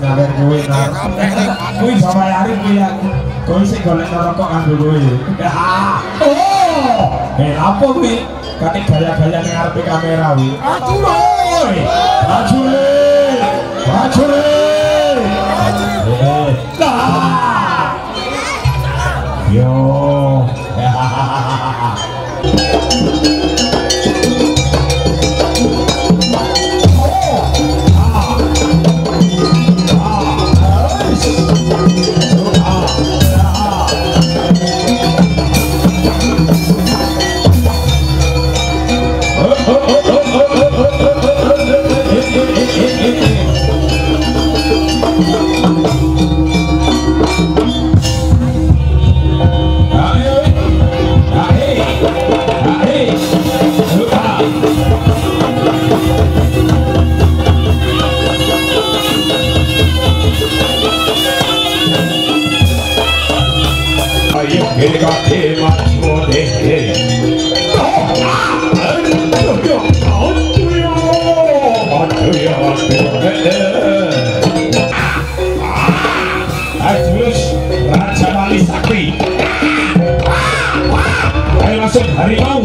ngawer kuwi ta. Kuwi samayari kuwi aku. Kuwi sing golek rokok nganggo kuwi. Oh, apa kuwi? Kate gaya-gaya ning arepe kamera kuwi. Ajule. Ajule. Ajule. Yo. Raja Wali Sakti. Ayo langsung harimau.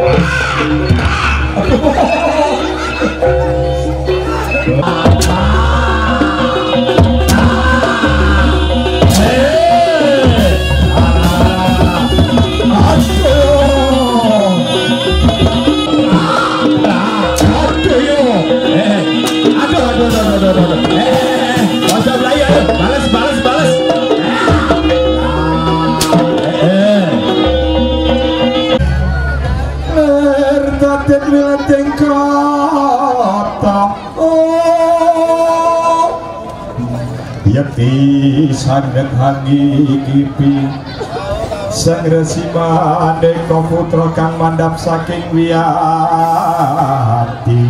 Yakti sanget hangi kipi sang resi mandeka putra kang mandap saking wiyati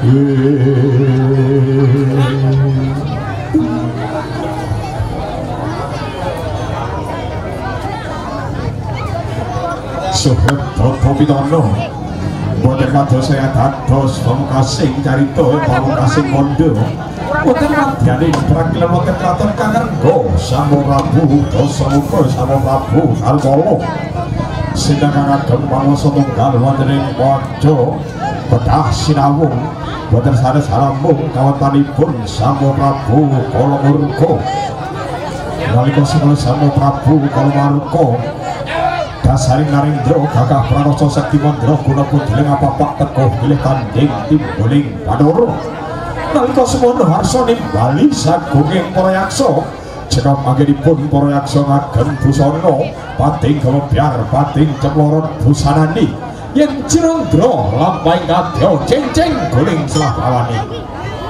Suhut Toto Pitono boten kados saya dados pamungkasing carita pamungkasing kondo boten madyane prakilan wonten kraton Kangrengga Sama Prabu Dasamuka Sama Prabu Kalpala sedang agem pangasa tunggal wonten ing waja bedah sinawung boten sanes harambung kawantanipun Sama Prabu Kalamurka nalika sinau Sama Prabu Kalamurka dasaring Narendra gagah pranoso sekti mandra guna pudeling apapak teguh pilih tanding timbuling Pandoro nalika semono harsa nimbali sagunging para yaksa cekap anggenipun para yaksa ngagem busana pating gawebyar pating cemloron busanani yen Cirandra lampahing kadya cengceng guling selah lawane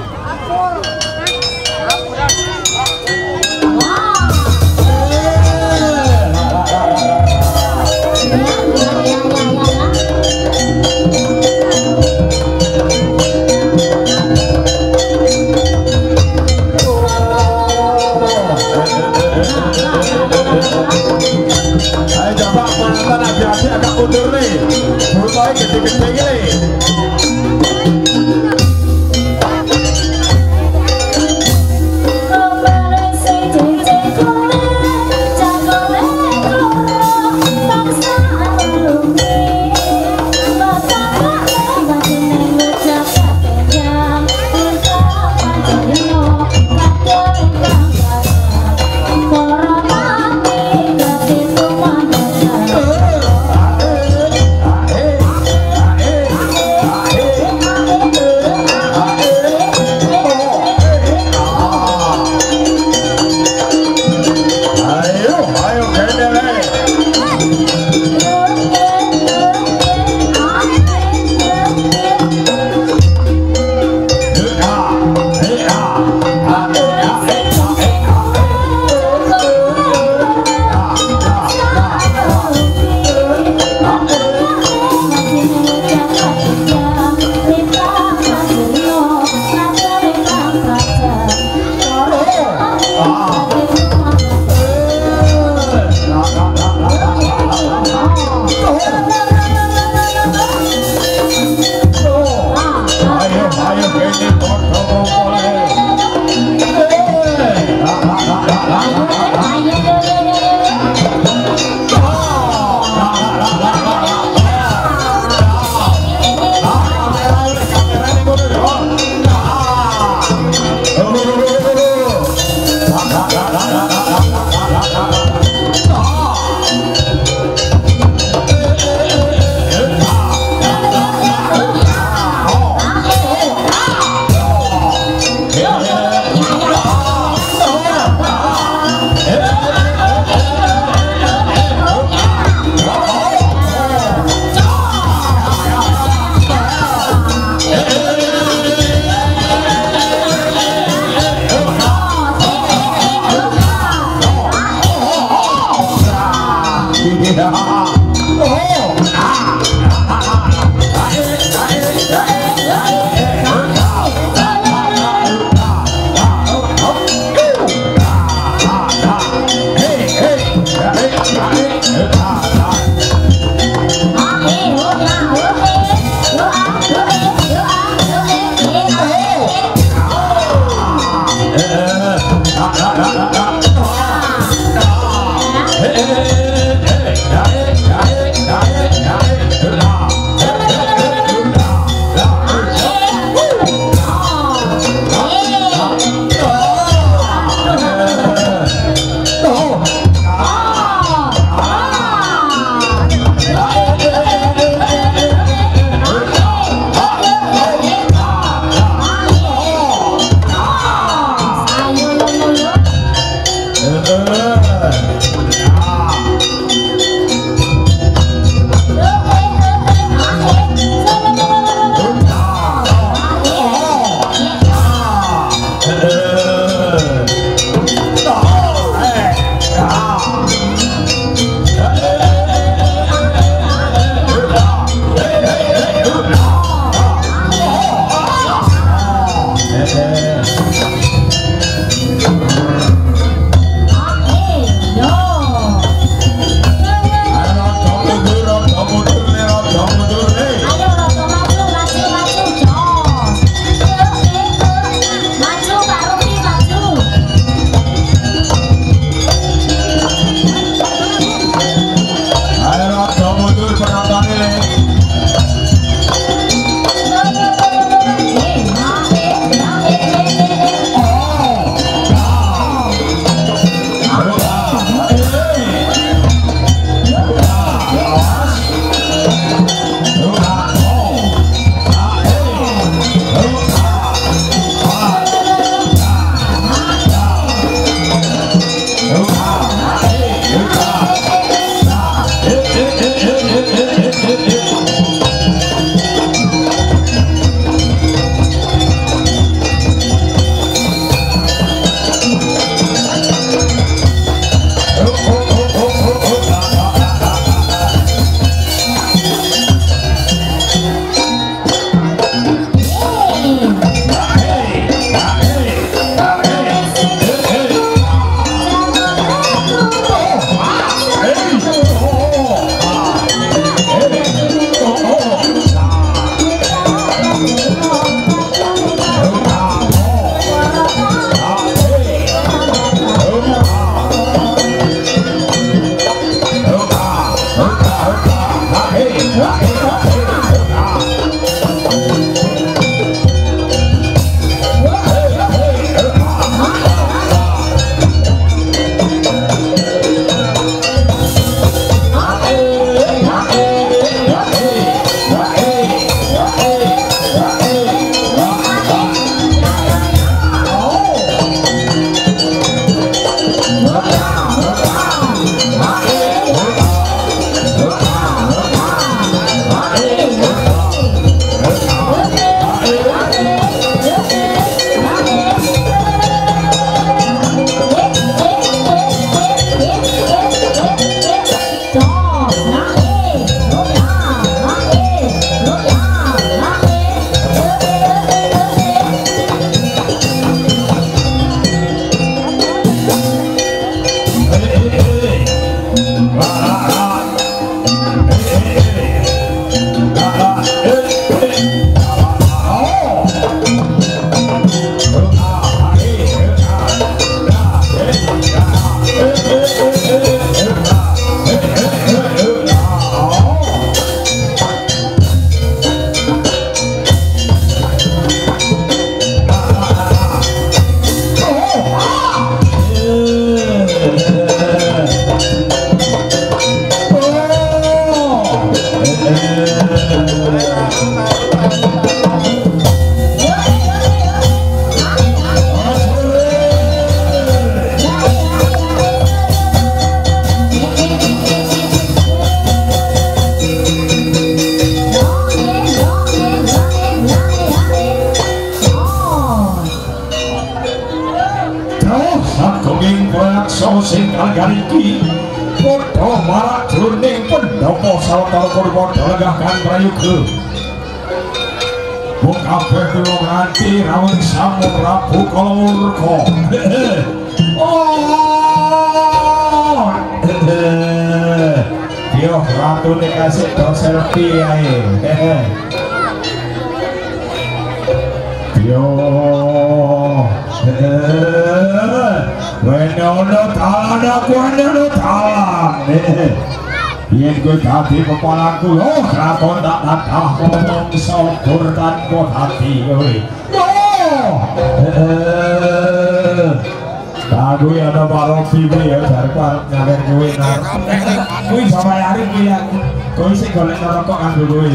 ayo coba mantan adik-adik agak mundur nih botolnya gede-gede gini sing kali iki podo marak jroning pendopo sawetara kurwa lenggahkan prayoga mung kabeh kula nganti rawuh sampun Prabu Kalawurka. Oh yo ratune kasih do selfie ae. Yo wenono talan aku wenono talan yen kowe dadi kepalaku oh kraton tak tatah ngomong syukur tanpa hati kowe aku ya ada barang pipi ya dari parang ngalir kowe kuwi sama hari kuwi kowe sing golek rokok kanggo kowe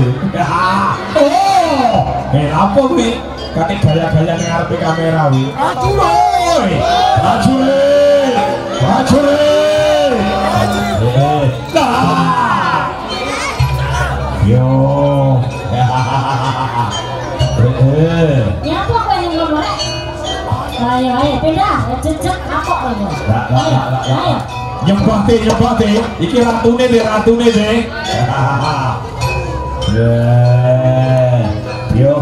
oh apa kuwi katik gaya-gaya ning arepe kamera kuwi yo ya apa kau yang ngomong ayo pindah jejak apa kamu ayo nyembah teh iki ratune deh yo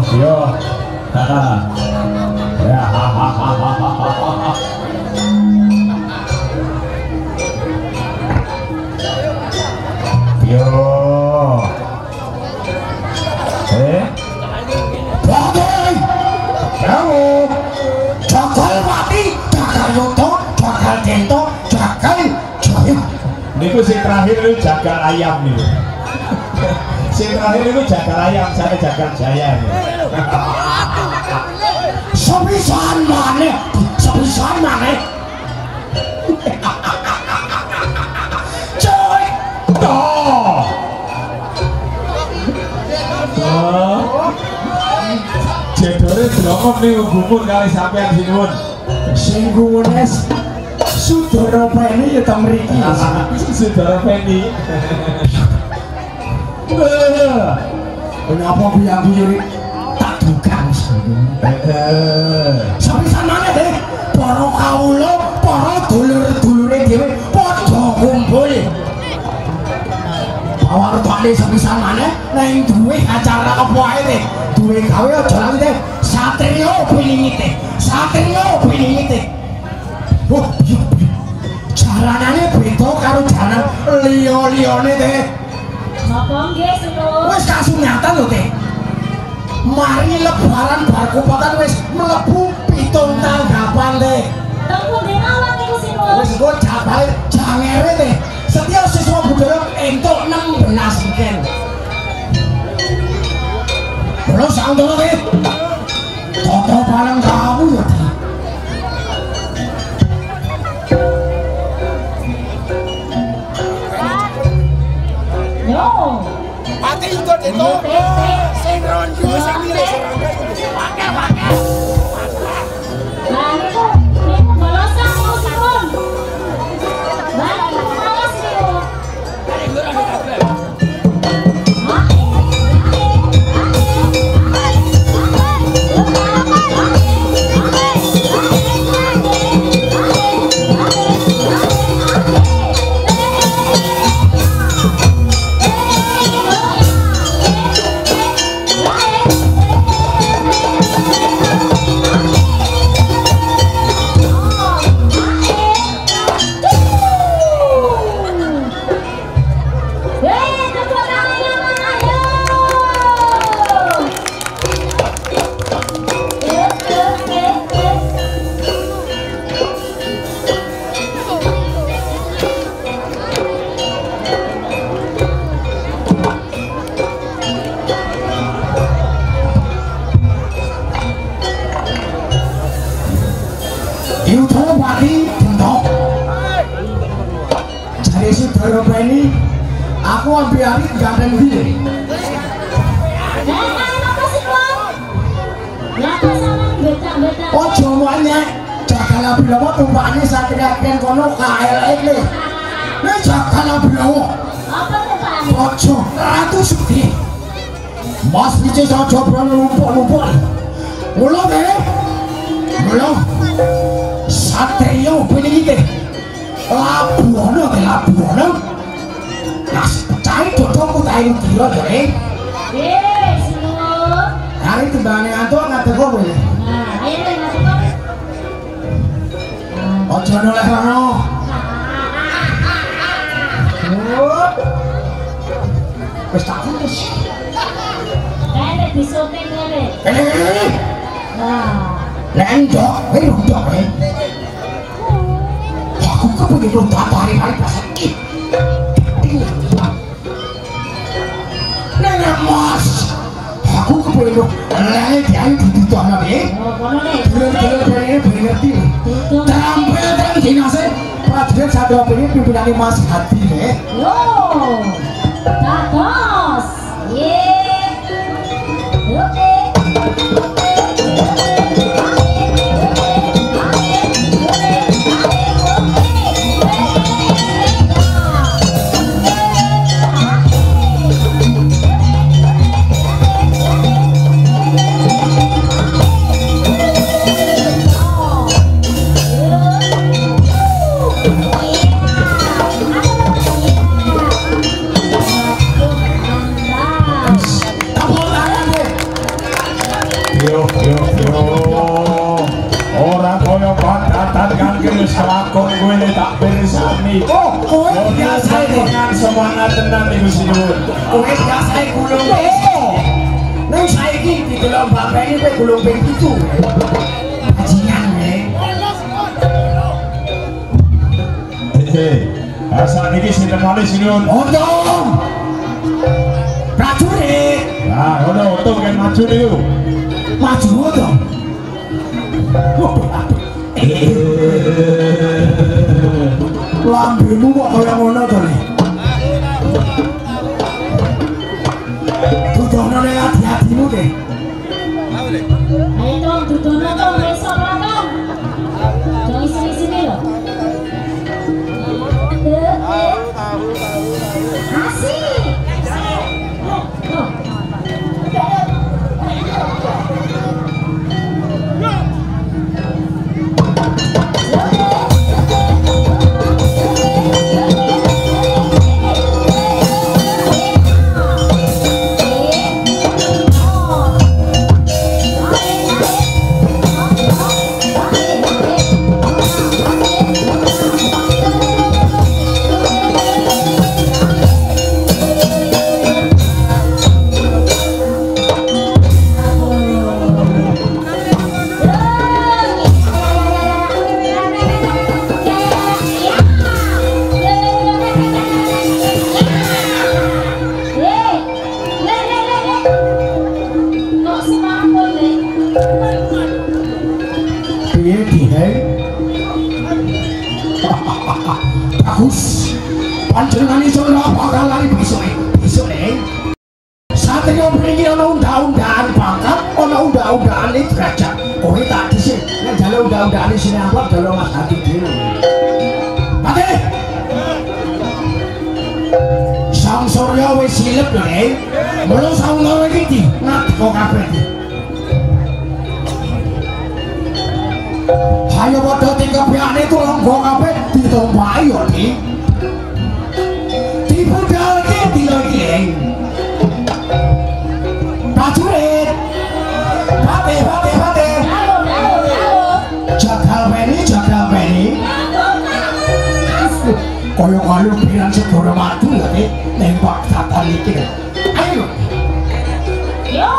niku sing terakhir itu jagal ayam nih. Sing terakhir itu jagal ayam, saya jagal jaya nih. Sepisan mana? Coy, toh. Jedore blokop nih gumun kali sampean sinuwun. Sing gunes Sudara Penny ya tak meriki Sudara Penny kenapa biang-biang tak dugang sampai sana deh para kawula para dulur-dulure dhewe padha kumpul pawartane sampai sana nang duwe acara apa ae deh duwe gawe aja lali deh satrio pilingite oh jalanannya beda karo jalan liya-liyane teh. Napa nggih, Sinun? Wis kasunyatan lho teh. Mari lebaran bar kupatan wis mlebu 7 tanggapan teh. Teng pundi mawon niku, Sinun? Wis kok jabal jangere teh. Setiap siswa budaya entuk 16 ken. Terus angdono teh. Toto paling kamu ya teh. Pati itu sing ronjo sing milih pakai lah niku bolosan niku Sinun lah niku malas niku aku ambil hari gandeng dia. Apa sih Bang? Ngapa sama beta-beta? Oh semuanya jaga bilawa tumpaknya satria kono KLX nih. Ini jaga bilawa. Apa tumpaknya? Ojo ratu sedih. Mas bici saja lumpur. Mula deh. Mula satria pilih kita. Labuana. paling kira jare. Sinuwun. Hari tembane antuk ngadeg kowe. Nah, ayo deh ngadeg kok. Ojo noleh rono. Wis tak putus. Kene disunting kene. Kene. Nah. Lenjok, lenjok. Aku kepengin loncat hari-hari sakit. Nenek Mas. Aku kepengin lek yang ditutuhna piye? Oh, kono nih. Bener-bener ngerti. Tampil kan dinase prajurit sadya pengen pimpinane Mas Hadi nggih. Yo. Bagus. Ye. Oke. Selakon gue ini tak beresani. Oh, kowe biasa iki. Dengan semangat tenan iku sinuwun. Kowe biasa iki gulung ping. Nek saiki didelok bapakne kowe gulung ping 7. Bajingan nggih. Asal niki sing temani sinuwun. Untung. Prajurit. Nah, untung kan maju niku. Maju dong. Lambemu kok kaya ngono to nek. Dudono nek hati-hatimu deh. Ayo dong, dudono dong, besok makan. Jangan sini-sini loh. Asik. Bagus. Panjenengan iso bakal lari besok nih. Satria mriki ana undang-undangan pangkat, ana undang-undangan derajat. Kowe tak dhisik, nek jale undang-undangan sing amplop jalo Mas Hadi dhewe. Pate. Sang Surya wis silep lho, nek. Mula saungono iki ngadeko kabeh. Ayo padha tingkepiane tulangga kabeh ditompaki yo, Dik. Dibudalke dina iki. Prajurit. Pate. Jagal peni. Kaya kalu piran segoro madu lho, Dik. Tembak tatan iki. Ayo. Yo.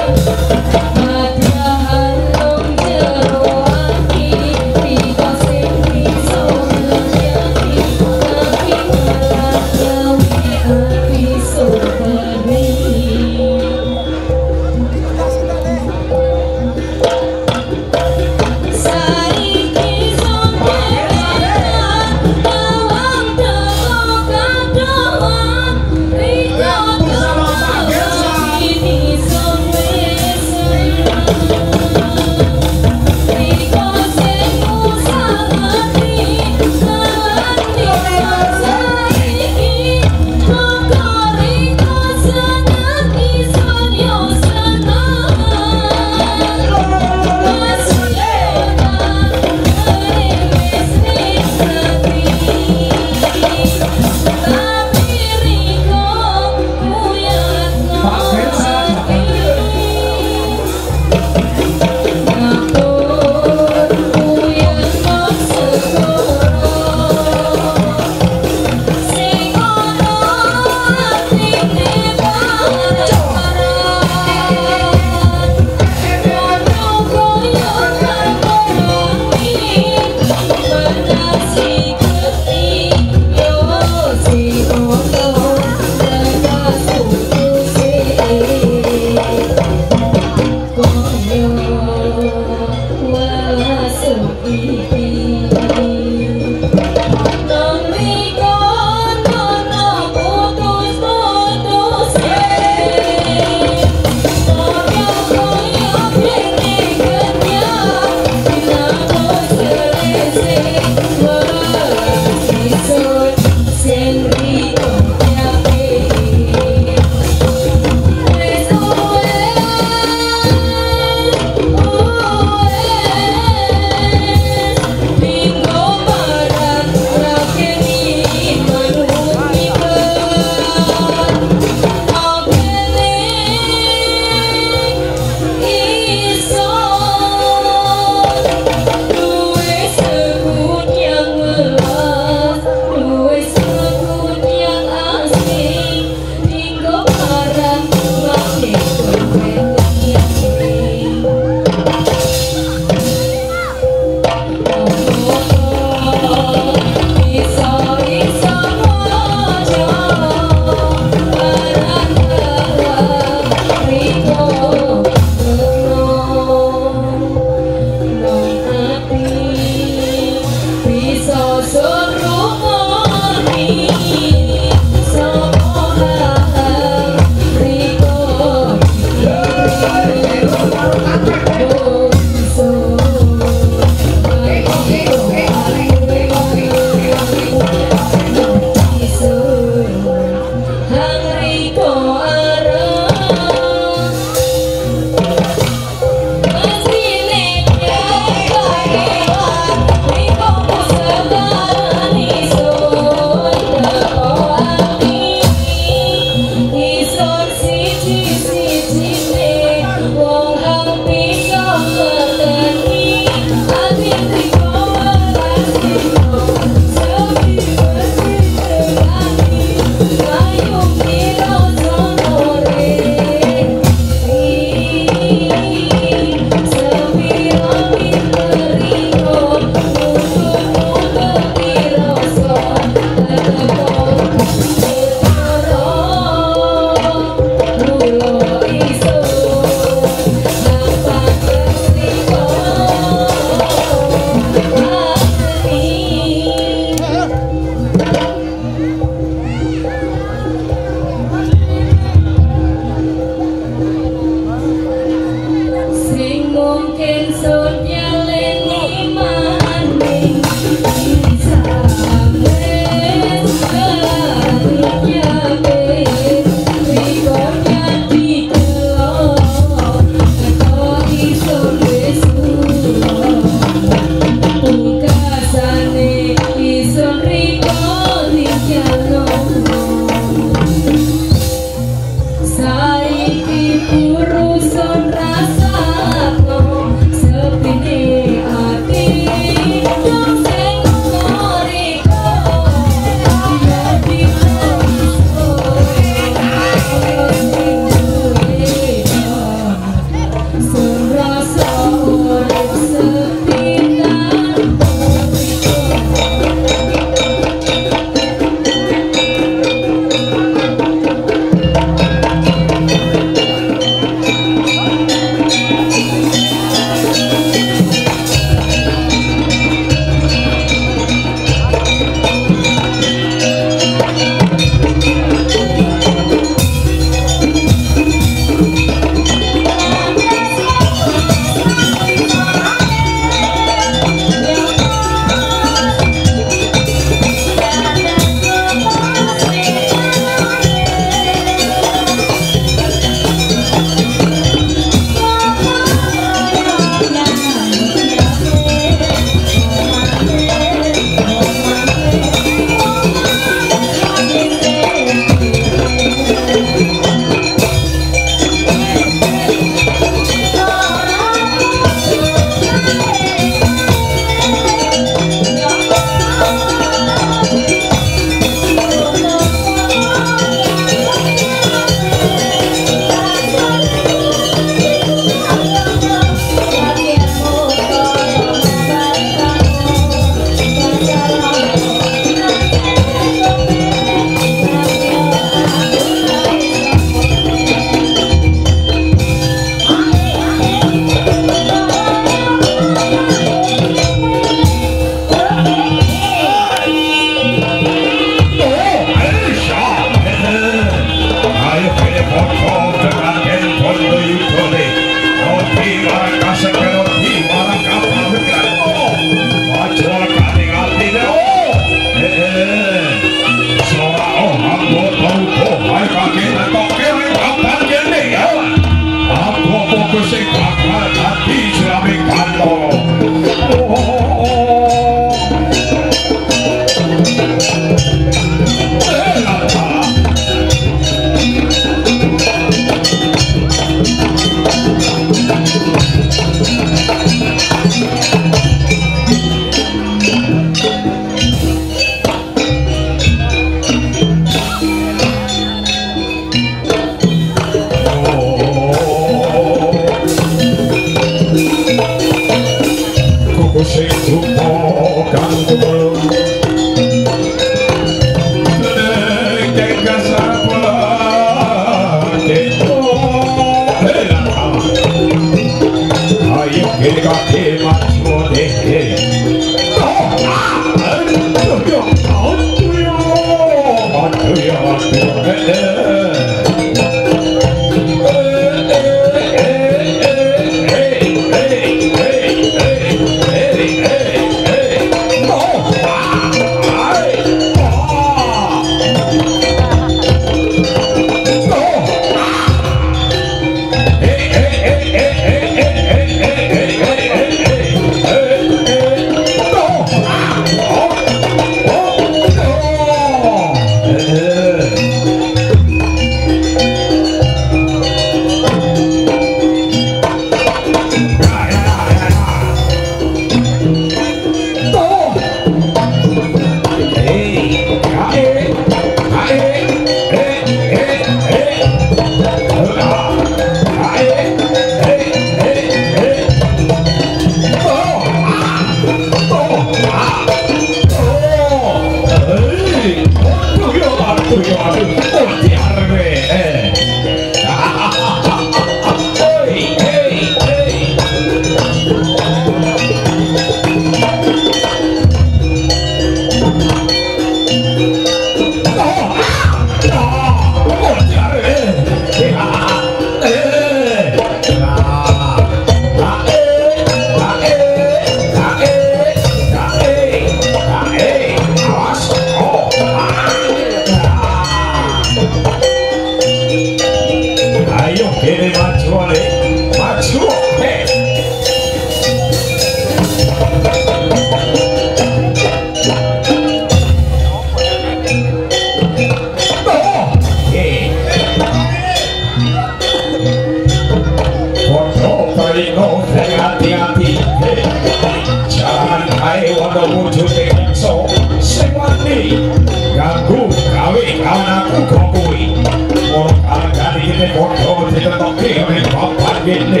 hati-hati, jangan kae wanda wujude so sing wani ganggu gawe kawan aku kok kuwi ora kali iki foto ditokke oleh bapak gede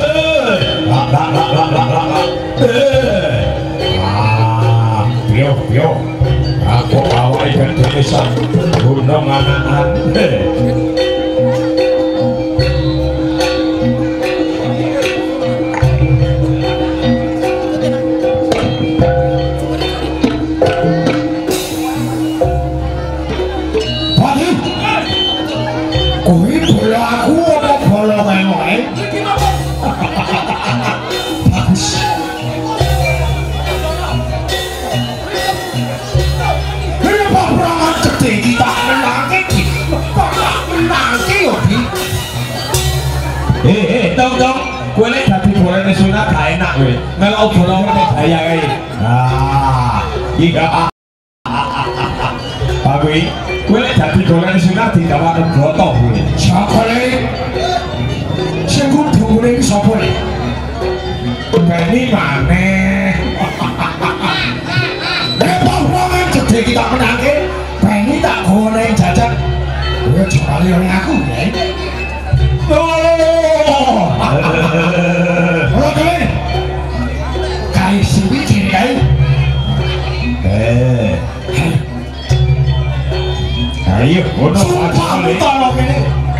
yo aku awal ikan desa gunung anak-anak dong gue lek dadi boleh sunat gak enak kowe melok bolong nek gaya kae iya Pak gue lek dadi boleh sunat ditawar bloto kowe sakale sing kudu ngene iki sapa iki Beni maneh nek bolongan gede kita menangke Beni tak goreng jajan kowe jare oleh aku ya ora kene kai siwi kene kai ayo ono apa tolong kene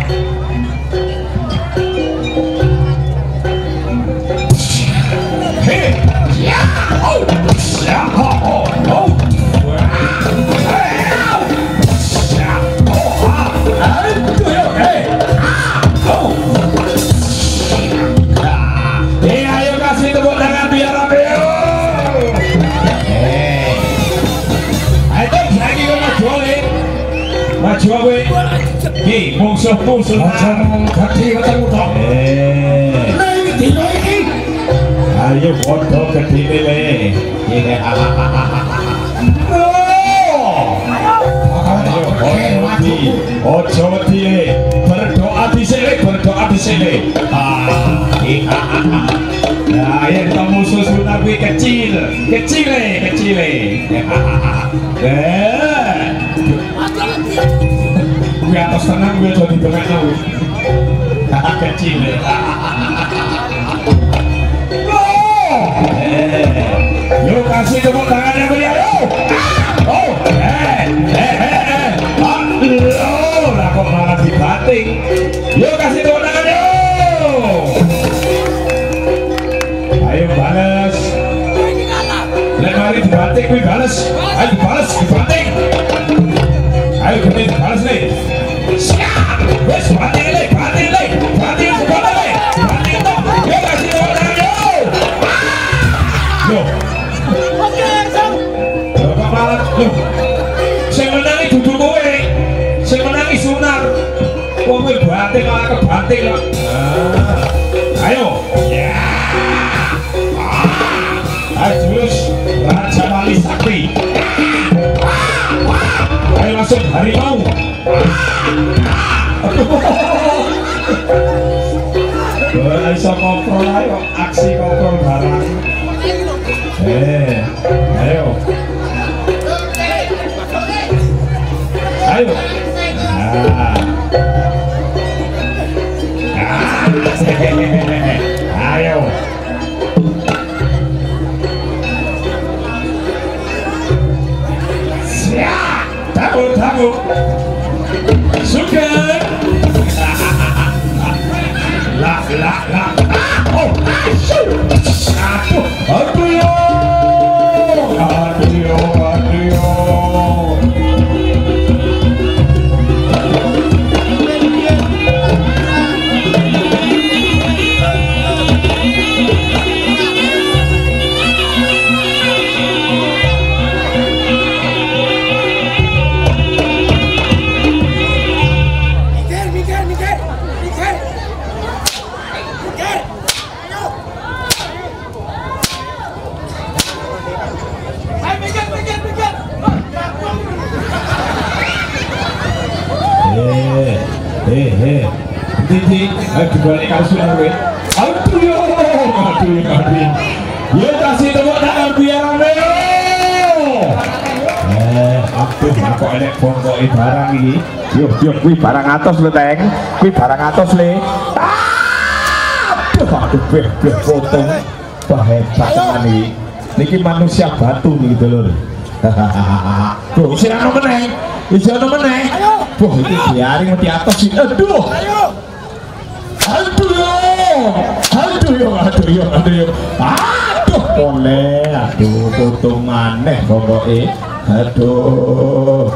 ya oh ya oh Hei, musuh-musuh gede ketemu dong ini dino ini ayo foto gede ini ini ojo wedi berdoa di sini nah yang kamu susun nabi kecil gue atas tenang gue jadi tengahnya kecil yuk kasih tepuk tangannya beliau lah kok malah dibanting yuk kasih tepuk tangannya ayo balas lemari dibanting gue balas ayo dibanting ayo gede balas nih siap wes banting dong yuk kasih tepuk tangannya yuk kok malah yuk saya menangi duduk kowe saya menangi sunar kowe banting malah kebanting ayo ya ayo terus Raja Wali Sakti ayo langsung harimau bisa kontrol ayo aksi kontrol barang ayo ayo siap tabu suka lah oh aduh Ayo dibalik karo sunan kowe. Aduh yo, aduh. Ya kasih tepuk tangan biar rame. Aduh, kok enek bongkoke barang iki. Yo, kuwi barang atos lho, Teng. Kuwi barang atos le. Aduh, beh potong. Wah, hebat tenan iki. Niki manusia batu nih gitu lho. Tuh, isi ana meneh. Wah, iki diaring mati atos iki. Aduh. Aduh yo. Aduh, boleh. Aduh, potong maneh pokoke. Aduh.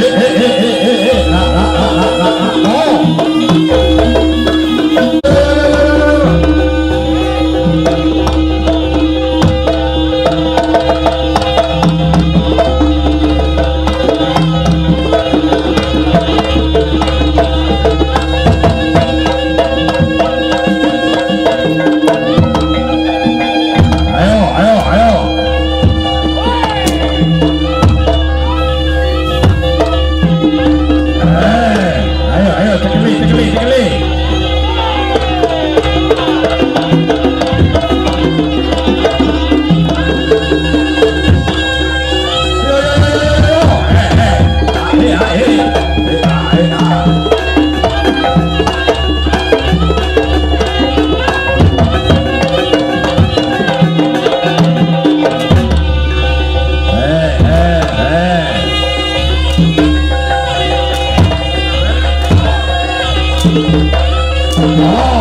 Oh